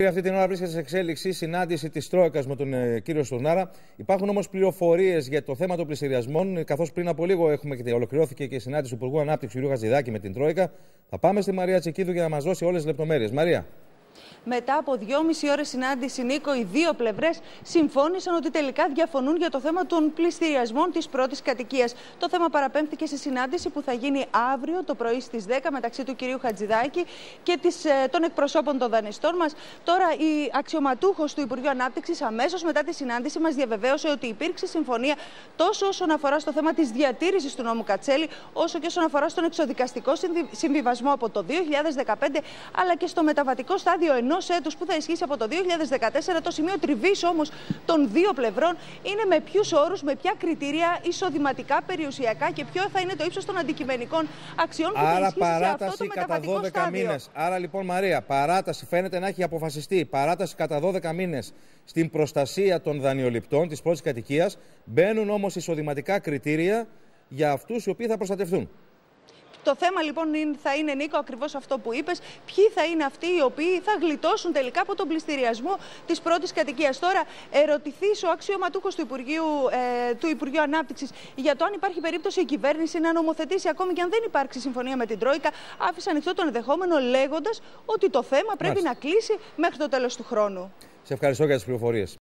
Αυτή την ώρα βρίσκεται σε εξέλιξη συνάντηση της Τρόικας με τον κύριο Στουρνάρα. Υπάρχουν όμως πληροφορίες για το θέμα των πληστηριασμών, καθώς πριν από λίγο ολοκληρώθηκε και η συνάντηση του Υπουργού Ανάπτυξης κ. Χατζηδάκη με την Τρόικα. Θα πάμε στη Μαρία Τσικίδου για να μας δώσει όλες τις λεπτομέρειες. Μαρία. Μετά από 2,5 ώρες συνάντηση, Νίκο, οι δύο πλευρές συμφώνησαν ότι τελικά διαφωνούν για το θέμα των πληστηριασμών της πρώτης κατοικίας. Το θέμα παραπέμφθηκε σε συνάντηση που θα γίνει αύριο το πρωί στις 10 μεταξύ του κυρίου Χατζηδάκη και των εκπροσώπων των δανειστών μας. Τώρα, η αξιωματούχος του Υπουργείου Ανάπτυξης αμέσως μετά τη συνάντηση μας διαβεβαίωσε ότι υπήρξε συμφωνία τόσο όσον αφορά στο θέμα της διατήρησης του νόμου Κατσέλη, όσο και όσον αφορά στον εξοδικαστικό συμβιβασμό από το 2015, αλλά και στο μεταβατικό στάδιο ενός έτους που θα ισχύσει από το 2014. Το σημείο τριβής όμως των δύο πλευρών είναι με ποιους όρους, με ποια κριτήρια εισοδηματικά, περιουσιακά και ποιο θα είναι το ύψος των αντικειμενικών αξιών που θα ισχύσει σε αυτό το μεταβατικό κατά 12 στάδιο. μήνες. Άρα λοιπόν, Μαρία, παράταση φαίνεται να έχει αποφασιστεί. Παράταση κατά 12 μήνες στην προστασία των δανειοληπτών της πρώτης κατοικίας. Μπαίνουν όμως εισοδηματικά κριτήρια για αυτούς οι οποίοι θα προστατευτούν. Το θέμα λοιπόν θα είναι, Νίκο, ακριβώς αυτό που είπες. Ποιοι θα είναι αυτοί οι οποίοι θα γλιτώσουν τελικά από τον πληστηριασμό της πρώτης κατοικίας. Τώρα, ερωτηθείς ο αξιωματούχος του Υπουργείου Ανάπτυξης για το αν υπάρχει περίπτωση η κυβέρνηση να νομοθετήσει ακόμη και αν δεν υπάρξει συμφωνία με την Τρόικα. Άφησε ανοιχτό τον ενδεχόμενο, λέγοντας ότι το θέμα πρέπει να κλείσει μέχρι το τέλος του χρόνου. Σε ευχαριστώ για τις πληροφορίες.